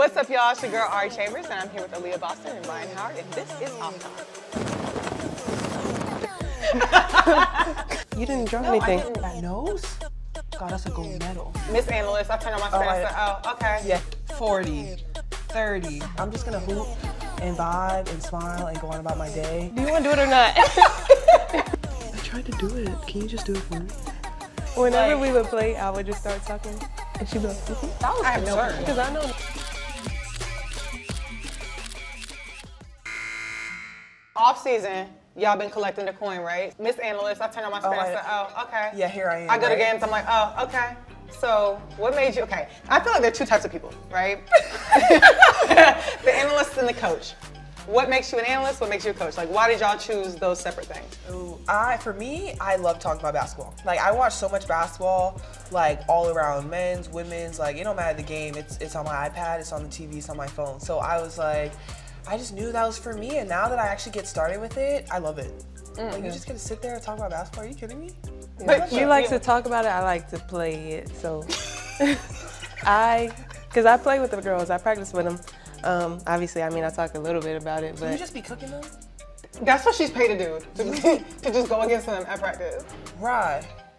What's up, y'all? It's your girl, Ari Chambers, and I'm here with Aliyah Boston and Rhyne Howard, and this is Off Time. You didn't draw anything. I didn't. My nose got us a gold medal. Miss Analyst, I turned on my screen and said, oh, okay. Yeah, 40, 30. I'm just gonna hoop and vibe and smile and go on about my day. Do you want to do it or not? I tried to do it. Can you just do it for me? Whenever we would play, I would just start talking, and she'd be like, That was concerned. because I know. Off season, y'all been collecting the coin, right? Miss Analyst, I turned on my screen and said, oh, okay. Yeah, here I am. I go to games, I'm like, oh, okay. So what made you, okay. I feel like there are two types of people, right? The analyst and the coach. What makes you an analyst? What makes you a coach? Like, why did y'all choose those separate things? Ooh, for me, I love talking about basketball. Like, I watch so much basketball, like all around, men's, women's. Like, it don't matter the game. It's on my iPad, it's on the TV, it's on my phone. So I was like, I just knew that was for me, and now that I actually get started with it, I love it. Like, you just get to sit there and talk about basketball. Are you kidding me? But she likes to talk about it. I like to play it. So because I play with the girls, I practice with them. Obviously, I mean, I talk a little bit about it, but You just be cooking them? That's what she's paid to do, to just go against them at practice. Right.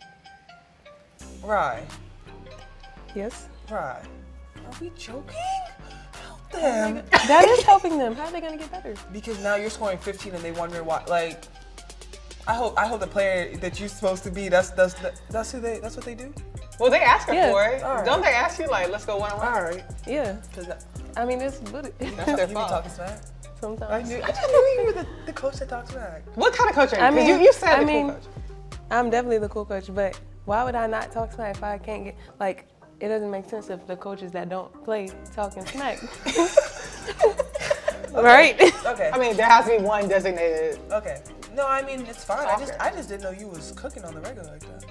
yes, Are we joking? Help them. that is helping them. How are they gonna get better? Because now you're scoring 15 and they wonder why. Like, I hope the player that you're supposed to be, that's what they do. Well, they ask her Yeah. for it. All right. Don't they ask you, like, let's go one-on-one? All right. Yeah, Because I mean, it's good. That's their you be fault. talking smack. Sometimes. I just knew you were the coach that talks smack. What kind of coach are you? I 'Cause mean- you said I the mean- cool coach. I'm definitely the cool coach, but why would I not talk smack if I can't get, like, it doesn't make sense if the coaches that don't play talking smack. Right? Okay. I mean, there has to be one designated. Okay. No, I mean it's fine. Soccer. I just didn't know you was cooking on the regular like that.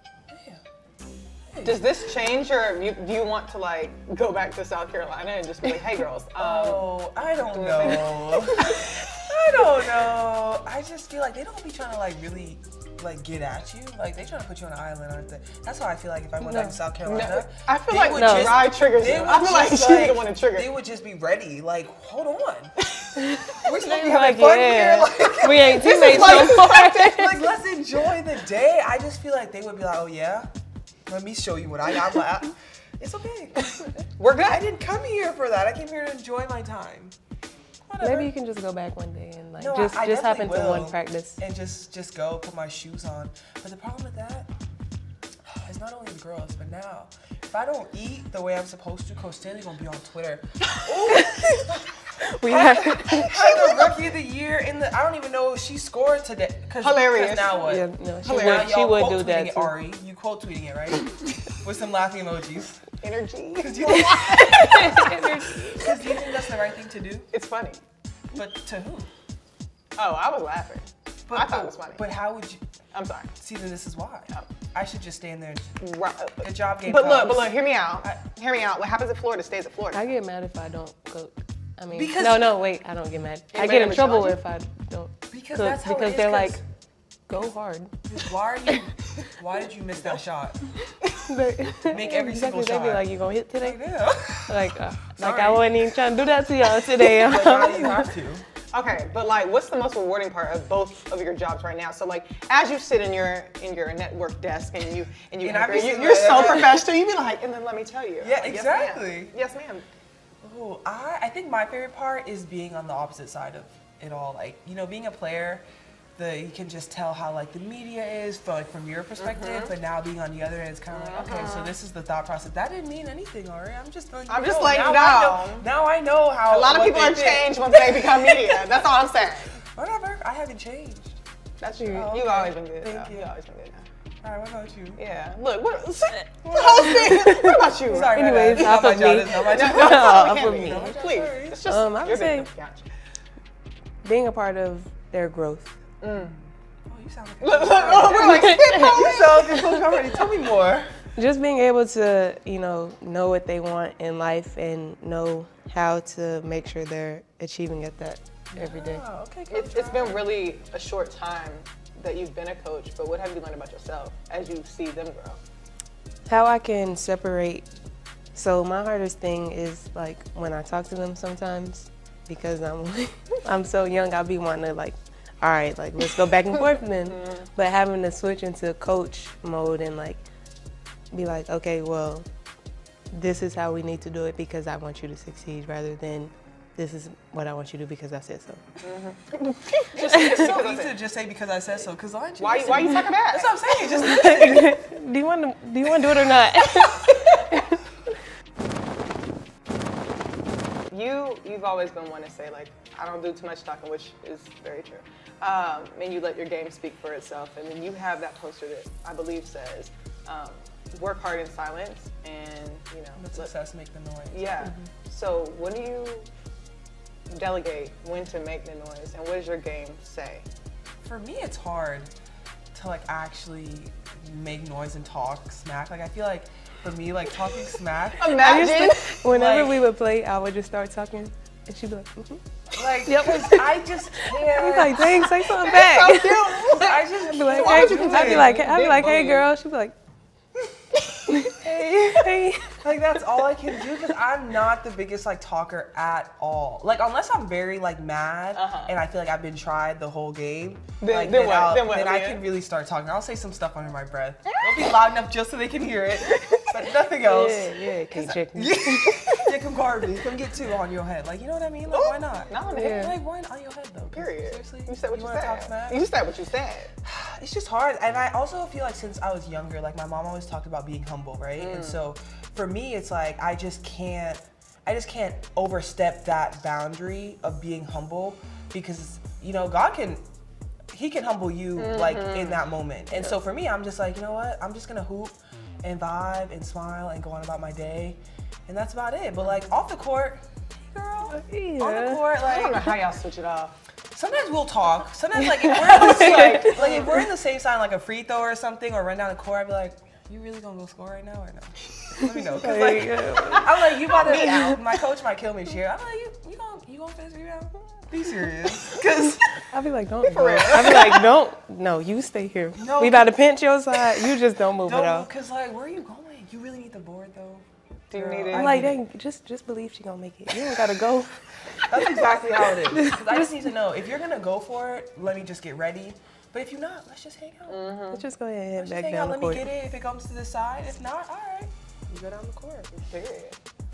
Hey. Does this change, or do you want to, like, go back to South Carolina and just be like, hey, girls? Oh, I don't know. I don't know. I just feel like they don't be trying to, like, really, like, get at you. Like, they trying to put you on an island, aren't they? That's how I feel like if I went back to South Carolina. I feel they like would no. just- Rye triggers they you. would I feel like just, she's the one to trigger. They would just be ready. Like, hold on. We're supposed to be Like, having fun yeah. here. Like, We ain't teammates no more. like, let's enjoy the day. I just feel like they would be like, oh, yeah? Let me show you what I got. I'm like, it's okay. We're good. I didn't come here for that. I came here to enjoy my time. Whatever. Maybe you can just go back one day and, like, No, just I hop definitely into will. one practice. And just go put my shoes on. But the problem with that is not only the girls, but now, if I don't eat the way I'm supposed to, Coach Stanley's gonna be on Twitter. We have, She's the rookie of the year in the. I don't even know if she scored today. Hilarious. Now what? yeah, no, she Hilarious. would, she would quote do tweeting that it, too. Ari. You quote tweeting it, right? With some laughing emojis. Energy. Because you think that's the right thing to do? It's funny. But to who? Oh, I was laughing. But, I thought it was funny. But how would you? I'm sorry. See, then this is why. I should just stand there. Right. Good job, game. But look, hear me out. Hear me out. What happens at Florida stays at Florida. I get mad if I don't cook. I mean, Because- no, wait, I don't get mad. I Anybody get in ever trouble challenge if I don't Because cook that's how it because is, they're 'cause- like, go hard. Why did you miss that shot? Make every single They be shot. like, you gonna hit today? Yeah. Like Sorry. I wasn't even trying to do that to y'all today. But now you have to. Okay, but like, what's the most rewarding part of both of your jobs right now? So like, as you sit in your network desk and you And you're I've been so sitting there. professional, you be like, and then let me tell you. Yeah, Like, exactly. Yes, ma'am. Oh, I think my favorite part is being on the opposite side of it all. Like, you know, being a player, you can just tell how like the media is from your perspective, but now being on the other end, it's kind of like, okay, so this is the thought process. That didn't mean anything, Ari. I'm just letting you know. like, Now I know how. A lot of people are changed once they become media. That's all I'm saying. Whatever. I haven't changed. That's true. Oh, You've okay. always been good. Thank though. you. You've always been good. All right, what about you? Yeah. Look, what the whole thing? What about you? Sorry, Anyways, not off my of job. me. It's not my job. No, Off it can't of be. me. Please. It's just I would your say- business. Gotcha. Being a part of their growth. Oh, you sound like Look, we're like, you sound like Coach already. Tell me more. Just being able to, know what they want in life and know how to make sure they're achieving at that every day. Oh, okay, Coach. it's been really a short time that you've been a coach, but what have you learned about yourself as you see them grow? How I can separate So my hardest thing is like when I talk to them sometimes, because I'm so young, I'll be wanting to like, all right, like let's go back and forth then. But having to switch into coach mode and like be like, okay, well, this is how we need to do it because I want you to succeed, rather than this is what I want you to do because I said so. It's so easy to just say because I said so. Because why you talking back? That's what I'm saying. Just do you want to do it or not? You've always been one to say like, I don't do too much talking, which is very true. And you let your game speak for itself. And then you have that poster that I believe says, work hard in silence, and let success make the noise. Yeah. So when do you delegate when to make the noise, and what does your game say? For me, it's hard to like actually make noise and talk smack. Like I feel like for me, like talking smack. Imagine whenever we would play, I would just start talking, and she'd be like, like yep. I just can't. I'd be like, dang, say something back. So cute. I just I'd be like, hey, I'd be like, hey girl. She'd be like, hey. Like that's all I can do because I'm not the biggest like talker at all. Like unless I'm very like mad and I feel like I've been tried the whole game, then I can really start talking. I'll say some stuff under my breath. It'll be loud enough just so they can hear it, but nothing else. Yeah, can't check me. Yeah, come guard me. Come get two on your head. Like you know what I mean? Like why not? Not on the head. Like why not on your head though? Period. Seriously, you said what you wanna said. Talk smack? You said what you said. It's just hard, and I also feel like since I was younger, like my mom always talked about being humble, right? And so for me, it's like I just can't overstep that boundary of being humble because God can humble you like in that moment. And so for me, I'm just like, you know what? I'm just gonna hoop and vibe and smile and go on about my day, and that's about it. But like off the court, girl, on the court, like I don't know how y'all switch it off. Sometimes we'll talk. Sometimes like if we're in the same side, like a free throw or something, or run down the court, I'd be like, you really gonna go score right now or no? Let me know. Cause like, I'm like, you about to, my coach might kill me this year. I'm like, you gonna finish rebound? Be serious. Cause I'll be like, don't. I'll be like, don't. No, you stay here. No, we about to pinch your side. You just don't move it off. Cause like, where are you going? You really need the board though. Do you need it? I'm like, dang, just believe she gonna make it. You don't gotta go. That's exactly how it is. Cause I just need to know if you're gonna go for it. Let me just get ready. But if you're not, let's just hang out. Let's just go ahead and head back down the court. Let me get it if it comes to the side. If not, all right. You go down the court. Period.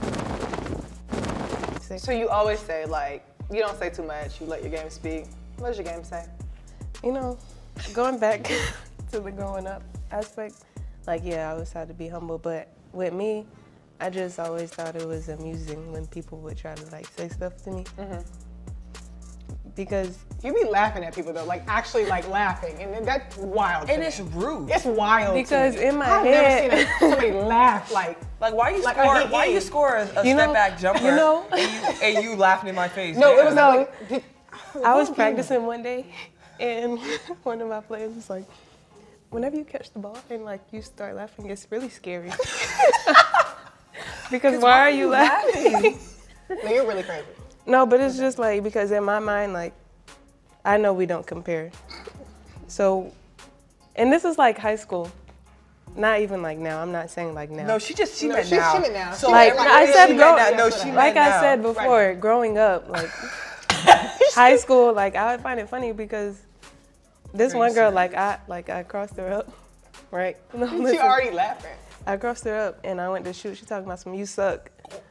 So you always say like, you don't say too much. You let your game speak. What does your game say? Going back to the growing up aspect, like yeah, I always had to be humble, but with me, I just always thought it was amusing when people would try to like say stuff to me. Because you be laughing at people though, like actually like laughing, and that's wild. And it's rude. It's wild. Because in my I've head, never seen somebody laugh like why you score a step back jumper and you laughing in my face? No, it was like I was practicing one day, and one of my players was like, whenever you catch the ball and like you start laughing, it's really scary. Because why are you laughing? No, you're really crazy. No, but it's just like, because in my mind, like, I know we don't compare. So, and this is like high school. Not even like now. I'm not saying like now. No, she meant now. She meant now. So like I said now. before, growing up, like high school, like I would find it funny because this one girl, like I crossed her up, right? No, she already laughing. I crossed her up and I went to shoot. She talking about some, you suck.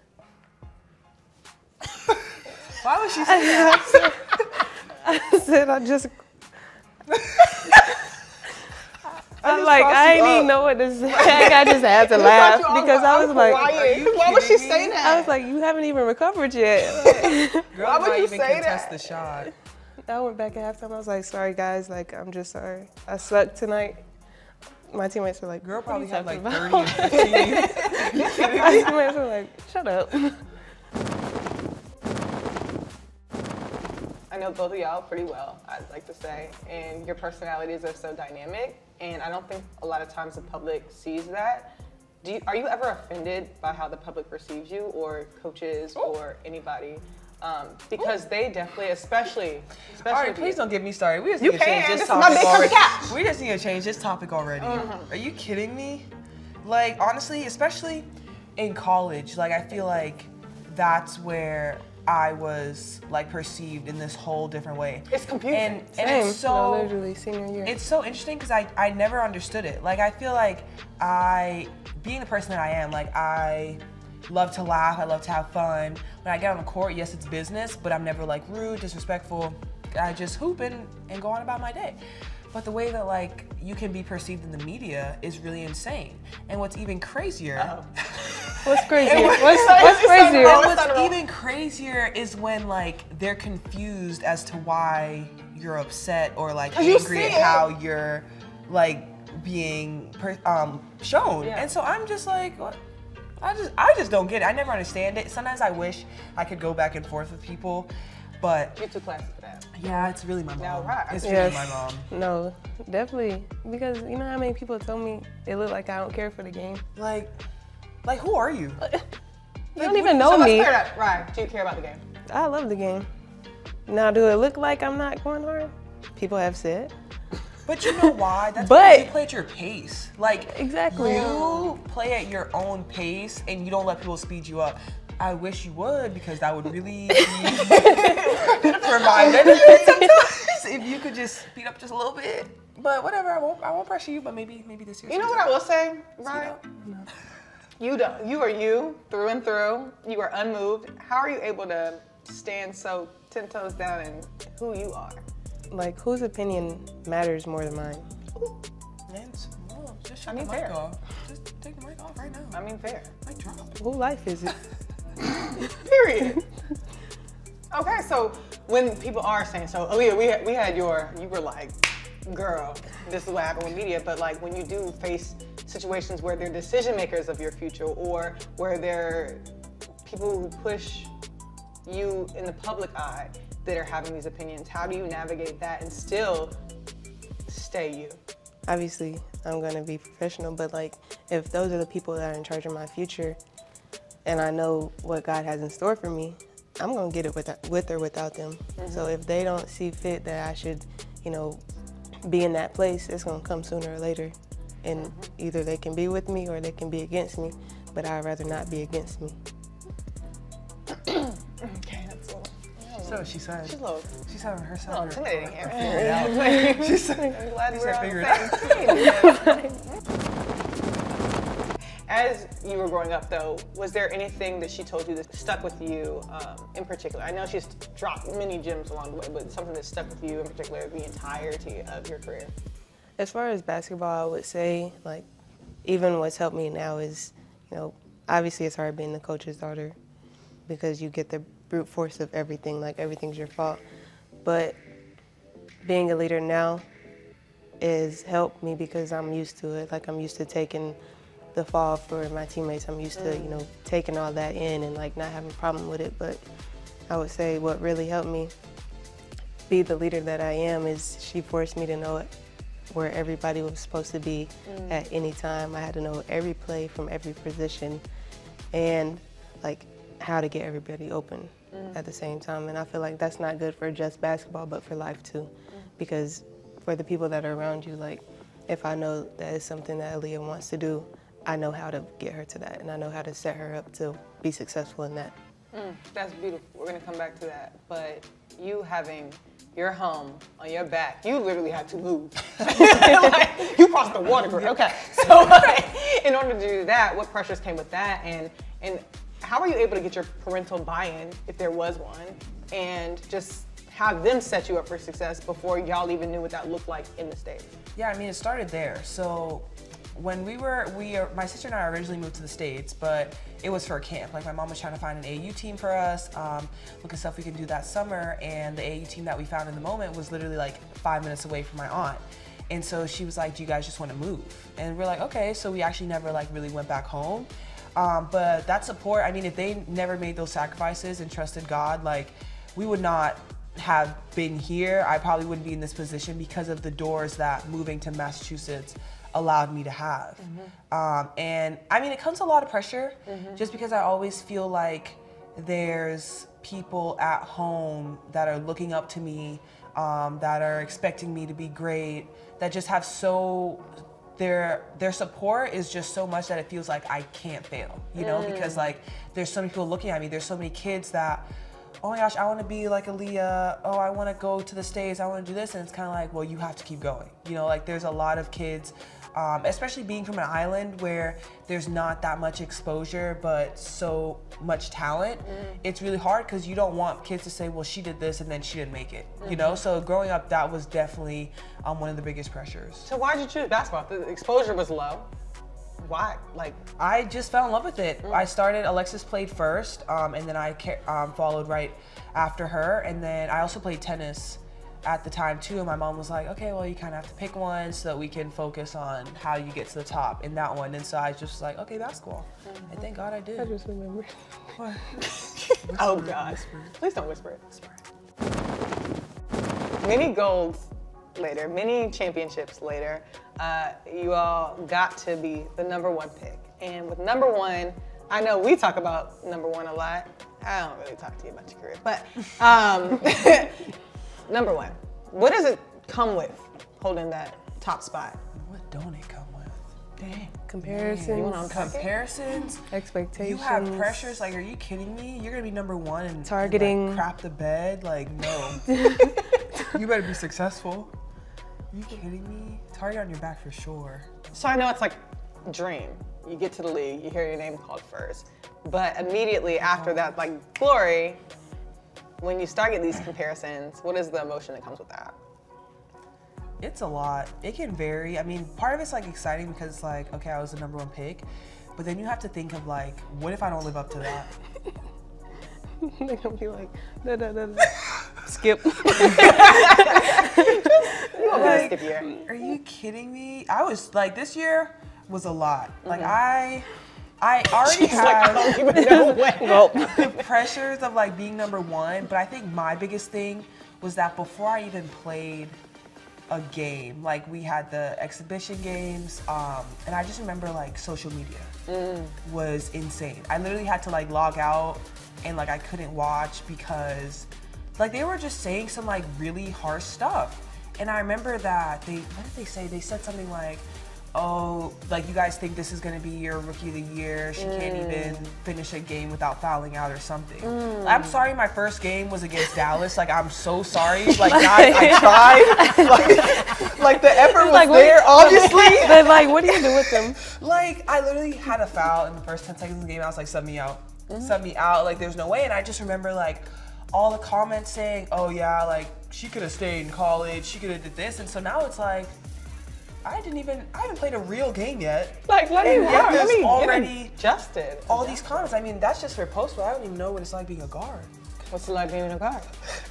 Why would she say that? I said I just. I'm like, I ain't even know what to say. I just had to laugh because I was like, why would she say that? I was like, you haven't even recovered yet. Girl, why would you even contest the shot? I went back at halftime. I was like, sorry guys, like I'm just sorry. I sucked tonight. My teammates were like, girl probably had like 30 about? and 15. My teammates were like, shut up. I know both of y'all pretty well, I'd like to say, and your personalities are so dynamic, and I don't think a lot of times the public sees that. Are you ever offended by how the public perceives you, or coaches, or anybody? Because they definitely, especially. All right, please don't get me started. We just need to change this This topic is my big already. copycat. We just need to change this topic already. Are you kidding me? Like honestly, especially in college, like I feel like that's where I was like perceived in this whole different way. It's confusing. And Same. it's so Literally senior year. it's so interesting because I never understood it. Like I feel like being the person that I am, like I love to laugh, I love to have fun. When I get on the court, yes, it's business, but I'm never like rude, disrespectful. I just hoop and go on about my day. But the way that like you can be perceived in the media is really insane. And what's even crazier What's crazier? What's crazier? What's even crazier is when like they're confused as to why you're upset or like angry at how you're like being shown. Yeah. And so I'm just like, what? I just don't get it. I never understand it. Sometimes I wish I could go back and forth with people, but You're too classy for that. yeah, it's really my mom. Now, right. It's Yes. really my mom. No, definitely. Because you know how many people told me it looked like I don't care for the game? Like who are you? You don't even know me. Let's clear that. Right. Do you care about the game? I love the game. Now, do it look like I'm not going hard? People have said. But you know why? That's But- because you play at your pace. Like Exactly. you play at your own pace and you don't let people speed you up. I wish you would because that would really be reminded sometimes if you could just speed up just a little bit. But whatever, I won't pressure you. But maybe this year. You know what I will say, Ryan? up. You don't. You are you through and through. You are unmoved. How are you able to stand so 10 toes down in who you are? Like, whose opinion matters more than mine? Lance, well, just shut I mean, the mic fair. off. Just take the mic off right now. I mean, fair. Mic drop. Who life is it? Period. Okay, so when people are saying, so Aliyah, we had you were like, girl, this is what happened with media, but like when you do face situations where they're decision makers of your future or where they're people who push you in the public eye that are having these opinions, how do you navigate that and still stay you? Obviously, I'm gonna be professional, but like, if those are the people that are in charge of my future, and I know what God has in store for me, I'm gonna get it with or without them. So if they don't see fit that I should, you know, be in that place, it's gonna come sooner or later. And either they can be with me or they can be against me, but I'd rather not be against me. Okay, that's a little. So she said. She's a little She's having her Oh, son. intimidating here. She said. I'm glad She we're said on figure the it same team. As you were growing up, though, was there anything that she told you that stuck with you in particular? I know she's dropped many gems along the way, but something that stuck with you in particular the entirety of your career? As far as basketball, I would say, like, even what's helped me now is, you know, obviously it's hard being the coach's daughter because you get the brute force of everything, like everything's your fault. But being a leader now has helped me because I'm used to it. Like, I'm used to taking the fall for my teammates. I'm used to, you know, taking all that in and like not having a problem with it. But I would say what really helped me be the leader that I am is she forced me to know where everybody was supposed to be at any time. I had to know every play from every position and like how to get everybody open at the same time. And I feel like that's not good for just basketball, but for life too. Because for the people that are around you, like if I know that is something that Aliyah wants to do, I know how to get her to that, and I know how to set her up to be successful in that. That's beautiful. We're gonna come back to that. But you having your home on your back, you literally had to move. Like, you crossed the water, girl. Okay. So like, in order to do that, what pressures came with that, and how were you able to get your parental buy-in, if there was one, and just have them set you up for success before y'all even knew what that looked like in the States? Yeah, I mean, it started there. So when my sister and I originally moved to the States, but it was for a camp. Like my mom was trying to find an AU team for us, look at stuff we could do that summer, and the AU team that we found in the moment was literally like 5 minutes away from my aunt. And so she was like, do you guys just want to move? And we're like, okay. So we actually never like really went back home. But that support, I mean, if they never made those sacrifices and trusted God, like we would not have been here. I probably wouldn't be in this position because of the doors that moving to Massachusetts allowed me to have. And I mean, it comes with a lot of pressure just because I always feel like there's people at home that are looking up to me, that are expecting me to be great, that just have so their support is just so much that it feels like I can't fail, you know, because like there's so many people looking at me. There's so many kids that, oh my gosh, I want to be like Aliyah. Oh, I want to go to the States. I want to do this. And it's kind of like, well, you have to keep going. You know, like there's a lot of kids, especially being from an island where there's not that much exposure, but so much talent. It's really hard because you don't want kids to say, well, she did this and then she didn't make it, you know? So growing up, that was definitely one of the biggest pressures. So why did you choose basketball? The exposure was low. Why? Like, I just fell in love with it. I started, Alexis played first, and then I followed right after her. And then I also played tennis at the time too. And my mom was like, okay, well, you kind of have to pick one so that we can focus on how you get to the top in that one. And so I just was like, okay, basketball. And thank God I did. I just remember. What? oh God. Please don't whisper it. Many golds later, many championships later, you all got to be the #1 pick. And with #1, I know we talk about #1 a lot. I don't really talk to you about your career, but #1, what does it come with holding that top spot? What don't it come with? Dang. Comparisons. Comparisons. Expectations. You have pressures, like, are you kidding me? You're gonna be #1 and targeting. And, like, crap the bed, like, no. You better be successful. Are you kidding me? Target on your back for sure. So I know it's like a dream. You get to the league, you hear your name called first. But immediately after that, like glory, when you start getting these comparisons, what is the emotion that comes with that? It's a lot. It can vary. I mean, part of it's like exciting because it's like, okay, I was the #1 pick. But then you have to think of like, what if I don't live up to that? They're gonna be like, da, da, da, da. Skip. Like, are you kidding me? I was like, this year was a lot. Like I already have like, I don't even know when. the pressures of like being #1, but I think my biggest thing was that before I even played a game, like we had the exhibition games, and I just remember like social media was insane. I literally had to like log out and like I couldn't watch because like they were just saying some like really harsh stuff. And I remember that what did they say? They said something like, oh, like you guys think this is gonna be your rookie of the year. She can't even finish a game without fouling out or something. I'm sorry, my first game was against Dallas. Like, I'm so sorry. Like, guys, I tried. Like the effort was like, there, obviously. But like, what do you do with them? Like, I literally had a foul in the first 10 seconds of the game. I was like, sub me out. Sub me out. Like, there's no way. And I just remember like all the comments saying, oh yeah, like she could have stayed in college. She could have did this. And so now it's like, I haven't played a real game yet. Like, let me already adjusted. All these comments. I mean, that's just for post, but I don't even know what it's like being a guard. What's it like being a guard?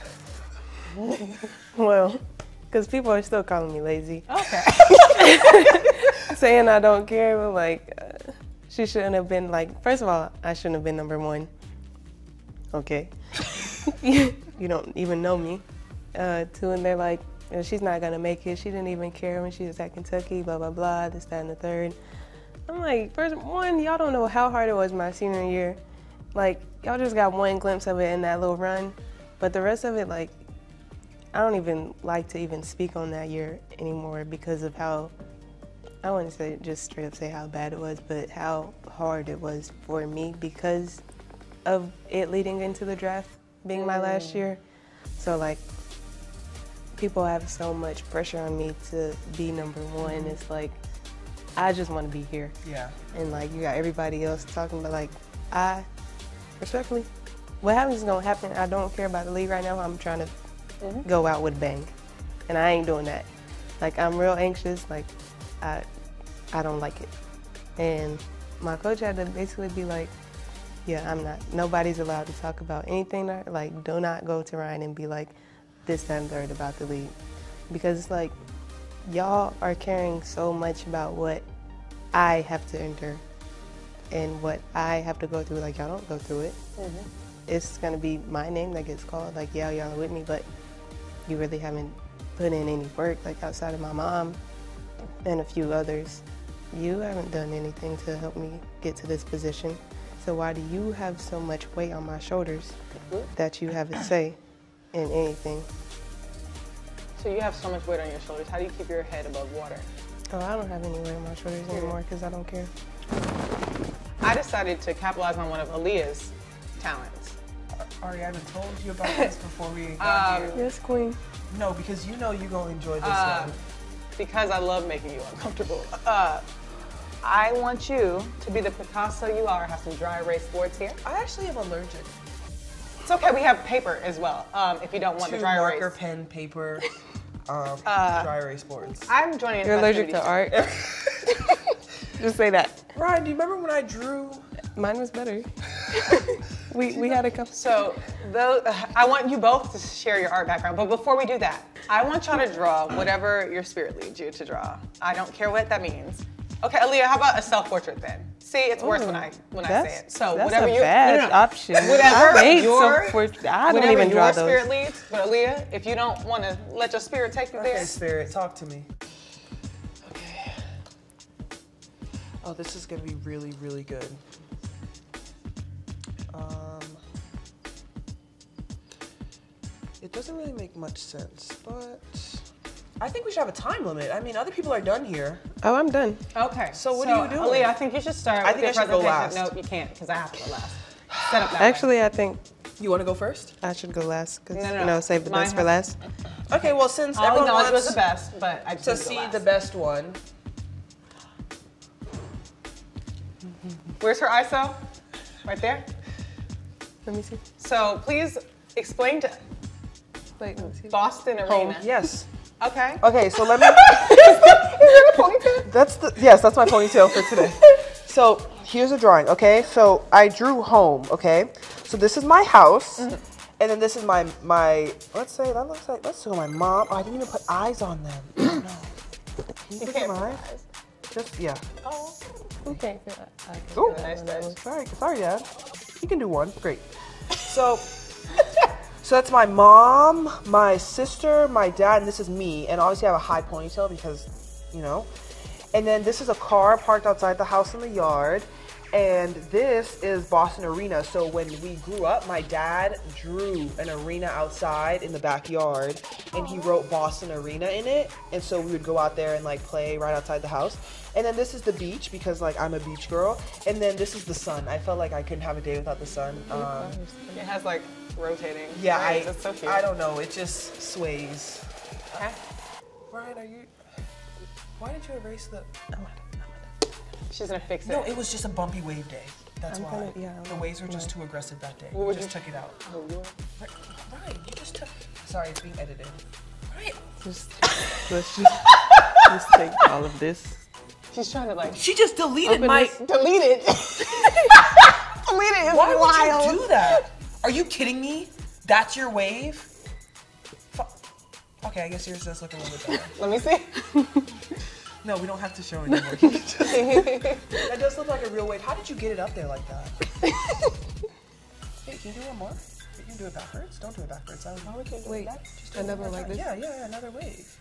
Well, because people are still calling me lazy. Okay. Saying I don't care, but like, she shouldn't have been like, first of all, I shouldn't have been #1. Okay. You don't even know me. Two, and they're like, she's not gonna make it. She didn't even care when she was at Kentucky, blah, blah, blah, this, that, and the third. I'm like, first one, y'all don't know how hard it was my senior year. Like, y'all just got one glimpse of it in that little run. But the rest of it, like, I don't even like to even speak on that year anymore because of how, I wouldn't say just straight up say how bad it was, but how hard it was for me because of it leading into the draft being my last year. So like, people have so much pressure on me to be #1. It's like, I just want to be here. Yeah. And like, you got everybody else talking about like, I, respectfully, what happens is gonna happen. I don't care about the league right now. I'm trying to go out with a bang. And I ain't doing that. Like, I'm real anxious. Like, I don't like it. And my coach had to basically be like, yeah, I'm not. Nobody's allowed to talk about anything. Like, do not go to Rhyne and be like, this, that, and third about the league. Because it's like, y'all are caring so much about what I have to endure and what I have to go through. Like, y'all don't go through it. It's gonna be my name that gets called. Like, yeah, y'all are with me, but you really haven't put in any work. Like, outside of my mom and a few others, you haven't done anything to help me get to this position. So why do you have so much weight on my shoulders that you have a say in anything? So you have so much weight on your shoulders. How do you keep your head above water? Oh, I don't have any wear my shoulders anymore because I don't care. I decided to capitalize on one of Aliyah's talents. Ari, I haven't told you about this before we got here. Yes, queen. No, because you know you're going to enjoy this one. Because I love making you uncomfortable. I want you to be the Picasso you are. Have some dry erase boards here. I actually am allergic. It's okay, we have paper as well, if you don't want the dry erase. Marker, pen, paper, dry erase boards. I'm joining You're allergic to art? Just say that. Ryan, do you remember when I drew? Mine was better. we had a couple. So, I want you both to share your art background, but before we do that, I want y'all to draw whatever your spirit leads you to draw. I don't care what that means. Okay, Aliyah, how about a self-portrait then? See, it's worse when I say it. So that's whatever a you bad option. Whatever I hate your self-portrait. I don't even draw your those. spirit leads, but Aliyah, if you don't want to let your spirit take you there. Okay, spirit, talk to me. Okay. Oh, this is gonna be really, really good. It doesn't really make much sense, but I think we should have a time limit. I mean, other people are done here. Oh, I'm done. Okay. So what are you doing? Aliyah, I think you should start. I with think your I should go presentation. last. No, you can't, because I have to go last. Set up that Actually, way. I think You want to go first? I should go last because, No. you know, save the Mine best for has- last. Okay, well, since I'll everyone acknowledge it was wants the best, but I just to need to go see last. the best one, Where's her ISO? Right there. Let me see. So please explain to Wait, let me see. Boston Arena. yes. Okay. Okay, so let me. That's my ponytail for today. So here's a drawing, okay? So I drew home, okay? So this is my house, and then this is my let's say that looks like, let's show my mom. Oh, I didn't even put eyes on them. Oh, no. Can you put some eyes? Just, yeah. Oh. Okay. Oh, Nice touch. sorry, Dad. You can do one. Great. So that's my mom, my sister, my dad, and this is me. And obviously I have a high ponytail because, you know. And then this is a car parked outside the house in the yard. And this is Boston Arena. So when we grew up, my dad drew an arena outside in the backyard, and he wrote Boston Arena in it. And so we would go out there and like play right outside the house. And then this is the beach because like I'm a beach girl. And then this is the sun. I felt like I couldn't have a day without the sun. It has like rotating. Yeah, rays. It's so cute. I don't know. It just sways. Okay. Ryan, why did you erase the? She's gonna fix it. No, it was just a bumpy wave day. That's I'm why. gonna- yeah, the waves were just too aggressive that day. What would just you- took it out. Oh, you- Ryan, you just took. Sorry, it's being edited. Ryan. Let's just take all of this. She's trying to like She just deleted Open my. this. delete it. Delete it. It's Why wild. would you do that? Are you kidding me? That's your wave? Okay, I guess yours does look a little bit better. Let me see. No, we don't have to show anymore. That does look like a real wave. How did you get it up there like that? Hey, can you do one more? You can do it backwards. Don't do it backwards. Wait, Just do it another one more like time. this? Yeah, another wave.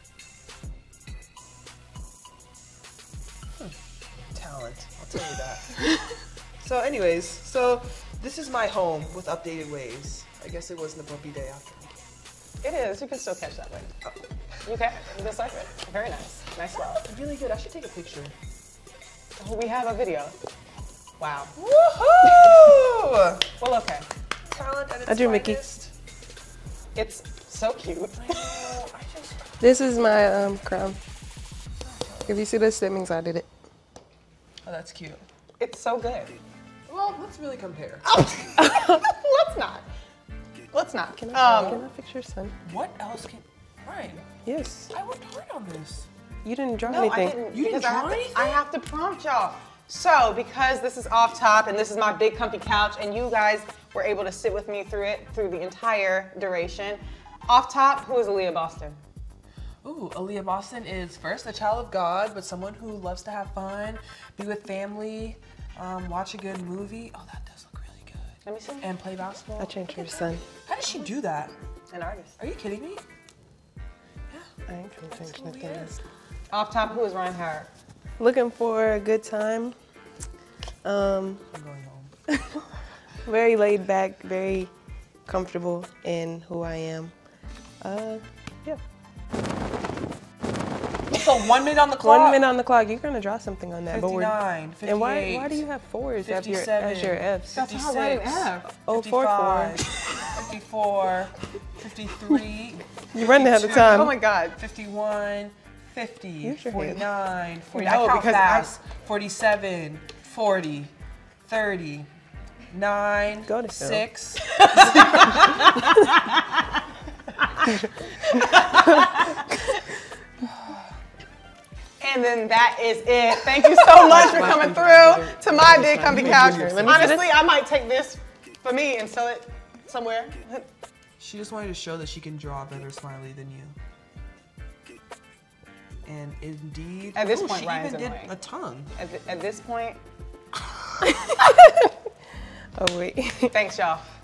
Talent, I'll tell you that. So anyways, so this is my home with updated waves. I guess it wasn't a bumpy day after. It is. You can still catch that wave. You can. Just like it. Very nice. Nice job. Really good. I should take a picture. Oh, we have a video. Wow. Woohoo! Well, okay. Talent at its I drew Mickey. finest. It's so cute. This is my crown. If you see this, that means I did it. Oh, that's cute. It's so good. Well, let's really compare. Let's not. Let's not. Can I fix your son? What else can... Ryan, Yes. I worked hard on this. You didn't draw No, anything. I didn't. You didn't because draw anything? I have to prompt y'all. So, because this is off top and this is my big comfy couch and you guys were able to sit with me through it through the entire duration. Off top, who is Aliyah Boston? Ooh, Aliyah Boston is first a child of God, but someone who loves to have fun, be with family, watch a good movie. Oh, that does look really good. Let me see. And play basketball. I changed your son. How does she do that? An artist. Are you kidding me? I ain't gonna change who nothing he else. is. Off top, who is Rhyne Howard? Looking for a good time. I'm going home. Very laid back, very comfortable in who I am. Yeah. So 1 minute on the clock. 1 minute on the clock. You're gonna draw something on that. 59, 58. And why do you have 4s as your Fs? That's how I write an F. Oh, 4, 54, 53. You run ahead of time. Oh my God. 51, 50, Use your 49, 40. No, I count because fast. 47, 40, 30, 9, Go to 6. And then that is it. Thank you so much for coming through to my big comfy couch. Honestly, I might take this for me and sell it somewhere. She just wanted to show that she can draw a better smiley than you. And indeed, At this point, she Ryan's even did annoying. a tongue. At this point, Oh wait. thanks y'all.